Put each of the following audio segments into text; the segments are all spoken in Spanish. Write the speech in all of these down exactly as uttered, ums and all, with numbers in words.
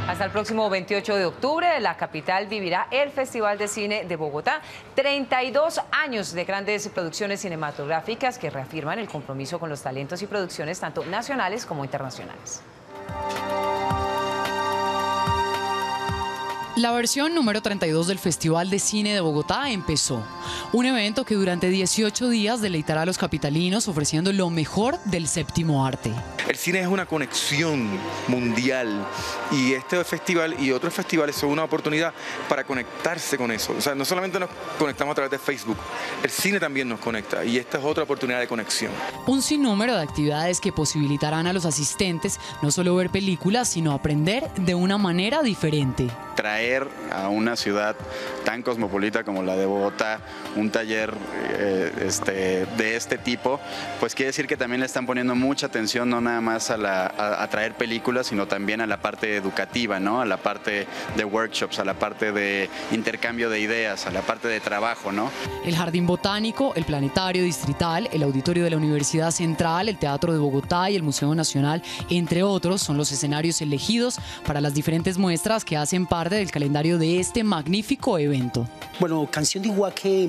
Hasta el próximo veintiocho de octubre, la capital vivirá el Festival de Cine de Bogotá. treinta y dos años de grandes producciones cinematográficas que reafirman el compromiso con los talentos y producciones tanto nacionales como internacionales. La versión número treinta y dos del Festival de Cine de Bogotá empezó. Un evento que durante dieciocho días deleitará a los capitalinos ofreciendo lo mejor del séptimo arte. El cine es una conexión mundial y este festival y otros festivales son una oportunidad para conectarse con eso. O sea, no solamente nos conectamos a través de Facebook, el cine también nos conecta y esta es otra oportunidad de conexión. Un sinnúmero de actividades que posibilitarán a los asistentes no solo ver películas, sino aprender de una manera diferente. Traer a una ciudad tan cosmopolita como la de Bogotá un taller eh, este, de este tipo, pues quiere decir que también le están poniendo mucha atención no nada más a, la, a, a traer películas, sino también a la parte educativa, ¿no? A la parte de workshops, a la parte de intercambio de ideas, a la parte de trabajo, ¿no? El Jardín Botánico, el Planetario Distrital, el Auditorio de la Universidad Central, el Teatro de Bogotá y el Museo Nacional, entre otros, son los escenarios elegidos para las diferentes muestras que hacen parte del calendario de este magnífico evento. Bueno, Canción de Iguaque,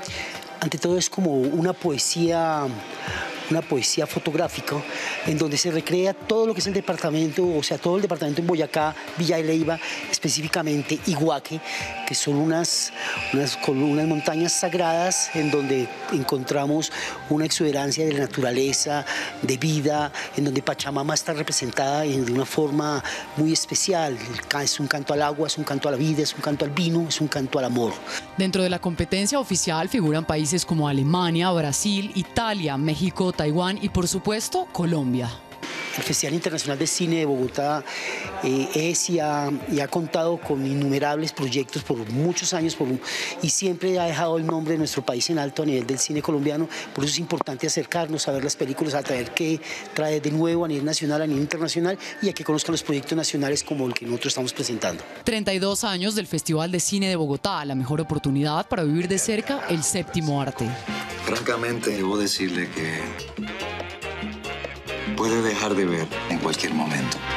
ante todo, es como una poesía, una poesía fotográfica en donde se recrea todo lo que es el departamento, o sea, todo el departamento en Boyacá, Villa de Leyva, específicamente Iguaque, que son unas, unas, unas montañas sagradas en donde encontramos una exuberancia de la naturaleza, de vida, en donde Pachamama está representada de una forma muy especial. Es un canto al agua, es un canto a la vida, es un canto al vino, es un canto al amor. Dentro de la competencia oficial figuran países como Alemania, Brasil, Italia, México, Taiwán y, por supuesto, Colombia. El Festival Internacional de Cine de Bogotá eh, es y ha, y ha contado con innumerables proyectos por muchos años por, y siempre ha dejado el nombre de nuestro país en alto a nivel del cine colombiano. Por eso es importante acercarnos a ver las películas, a traer qué trae de nuevo a nivel nacional, a nivel internacional y a que conozcan los proyectos nacionales como el que nosotros estamos presentando. treinta y dos años del Festival de Cine de Bogotá, la mejor oportunidad para vivir de cerca el séptimo arte. Francamente, debo decirle que puede dejar de ver en cualquier momento.